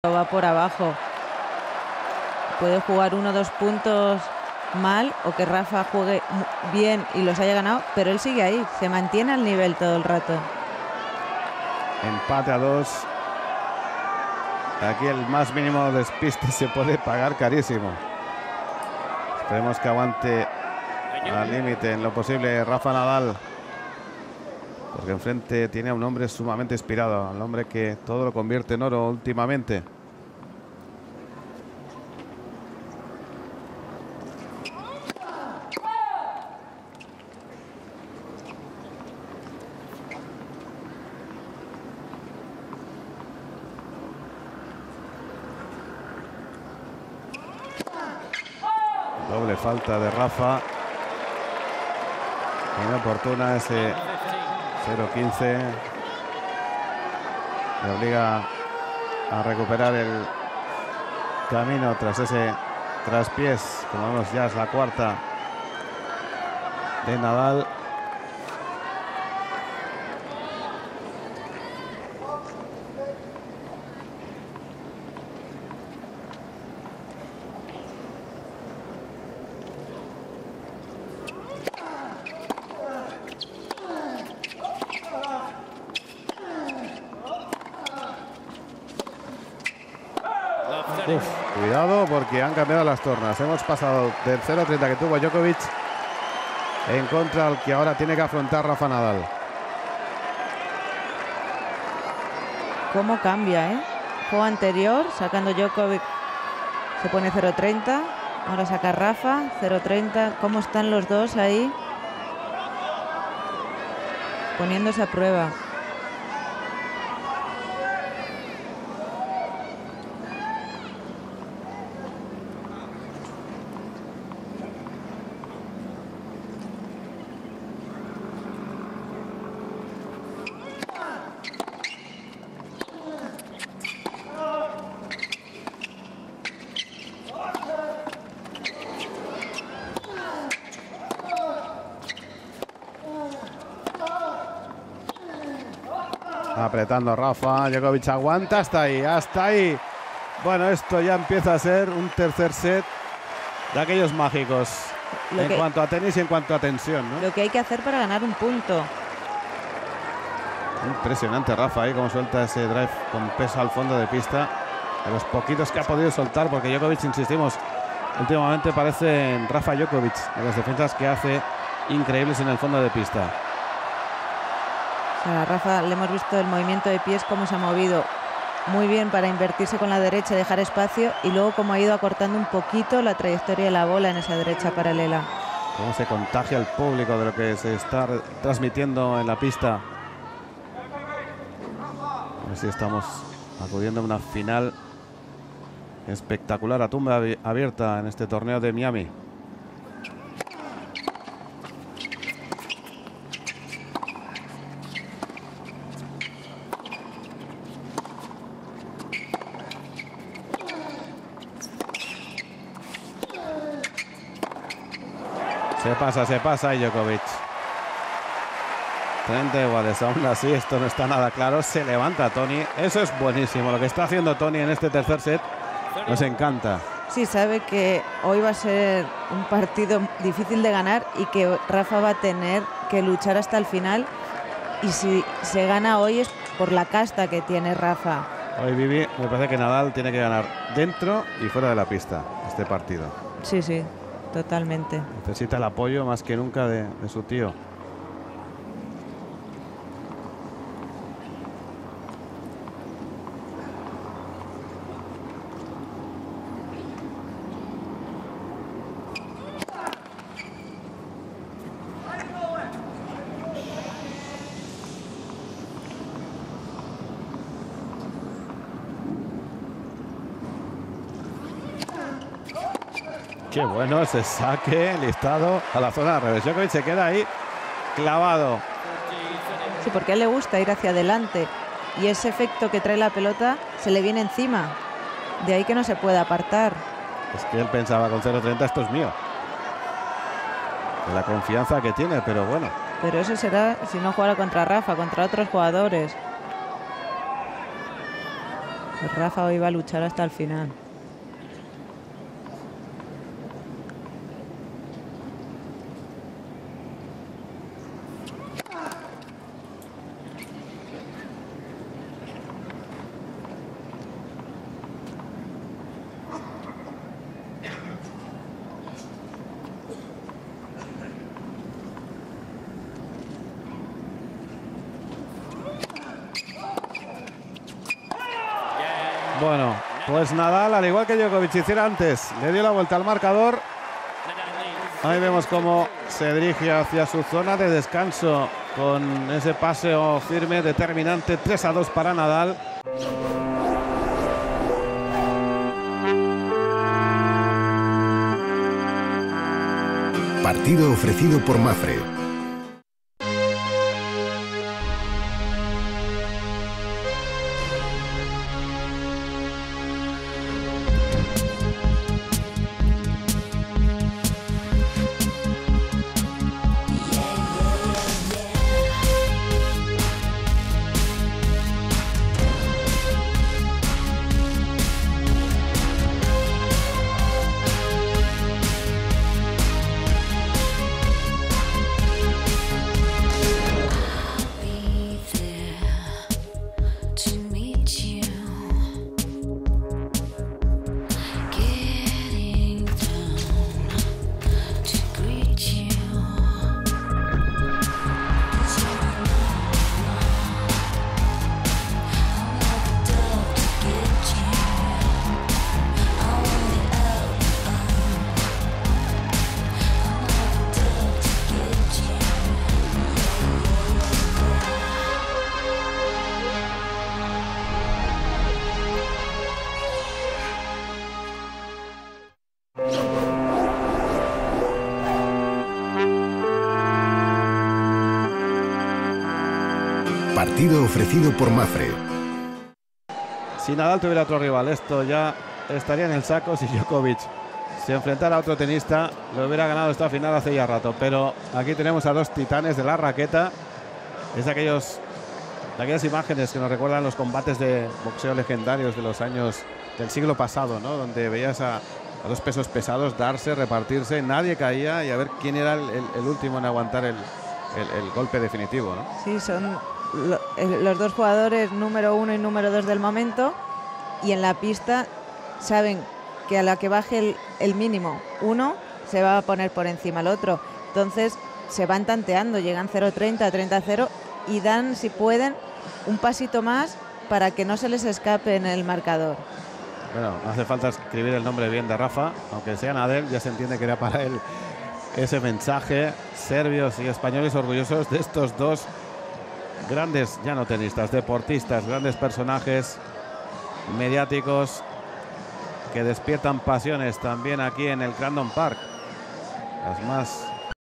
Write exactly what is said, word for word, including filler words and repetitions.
va por abajo. Puede jugar uno o dos puntos mal o que Rafa juegue bien y los haya ganado, pero él sigue ahí, se mantiene al nivel todo el rato. Empate a dos. Aquí el más mínimo despiste se puede pagar carísimo. Esperemos que aguante al límite en lo posible Rafa Nadal, porque enfrente tiene a un hombre sumamente inspirado, al hombre que todo lo convierte en oro últimamente. Doble falta de Rafa. Inoportuna ese cero quince. Le obliga a recuperar el camino tras ese traspiés. Como vemos, ya es la cuarta de Nadal. Uf, cuidado porque han cambiado las tornas. Hemos pasado del cero treinta que tuvo Djokovic en contra al que ahora tiene que afrontar Rafa Nadal. ¿Cómo cambia, eh? Juego anterior, sacando Djokovic, se pone cero treinta. Ahora saca Rafa, cero treinta. ¿Cómo están los dos ahí? Poniéndose a prueba. Apretando a Rafa, Djokovic aguanta hasta ahí, hasta ahí. Bueno, esto ya empieza a ser un tercer set de aquellos mágicos Lo en que, cuanto a tenis y en cuanto a tensión, ¿no? Lo que hay que hacer para ganar un punto. Impresionante Rafa ahí como suelta ese drive con peso al fondo de pista. De los poquitos que ha podido soltar, porque Djokovic, insistimos, últimamente parece Rafa Djokovic, de las defensas que hace increíbles en el fondo de pista. O sea, a Rafa le hemos visto el movimiento de pies, cómo se ha movido muy bien para invertirse con la derecha, dejar espacio, y luego cómo ha ido acortando un poquito la trayectoria de la bola en esa derecha paralela. Cómo se contagia el público de lo que se está transmitiendo en la pista. A ver si estamos acudiendo a una final espectacular a tumba abierta en este torneo de Miami. Se pasa, se pasa y Djokovic. treinta iguales, aún así esto no está nada claro. Se levanta Toni. Eso es buenísimo. Lo que está haciendo Toni en este tercer set nos encanta. Sí, sabe que hoy va a ser un partido difícil de ganar y que Rafa va a tener que luchar hasta el final. Y si se gana hoy es por la casta que tiene Rafa. Hoy, Vivi, me parece que Nadal tiene que ganar dentro y fuera de la pista este partido. Sí, sí, totalmente. Necesita el apoyo más que nunca de, de su tío. Qué bueno ese saque listado a la zona de revés. Djokovic se queda ahí clavado. Sí, porque a él le gusta ir hacia adelante y ese efecto que trae la pelota se le viene encima. De ahí que no se puede apartar. Es que él pensaba con cero treinta esto es mío. La confianza que tiene, pero bueno. Pero eso será si no jugara contra Rafa, contra otros jugadores. Pues Rafa hoy va a luchar hasta el final. Bueno, pues Nadal, al igual que Djokovic hiciera antes, le dio la vuelta al marcador. Ahí vemos cómo se dirige hacia su zona de descanso con ese paseo firme, determinante. Tres a dos para Nadal. Partido ofrecido por Mapfre. Partido ofrecido por Mapfre. Si Nadal tuviera otro rival, esto ya estaría en el saco. Si Djokovic se enfrentara a otro tenista, lo hubiera ganado esta final hace ya rato. Pero aquí tenemos a dos titanes de la raqueta. Es de, aquellos, de aquellas imágenes que nos recuerdan los combates de boxeo legendarios de los años del siglo pasado, ¿no? Donde veías a, a dos pesos pesados darse, repartirse, nadie caía y a ver quién era el, el, el último en aguantar el, el, el golpe definitivo, ¿no? Sí, son lo, los dos jugadores número uno y número dos del momento, y en la pista saben que a la que baje el, el mínimo uno se va a poner por encima el otro. Entonces se van tanteando, llegan cero treinta, treinta cero y dan, si pueden, un pasito más para que no se les escape en el marcador. Bueno, no hace falta escribir el nombre bien de Rafa, aunque sea Nadal, ya se entiende que era para él ese mensaje. Serbios y españoles orgullosos de estos dos grandes, ya no tenistas, deportistas, grandes personajes mediáticos que despiertan pasiones también aquí en el Crandon Park, las más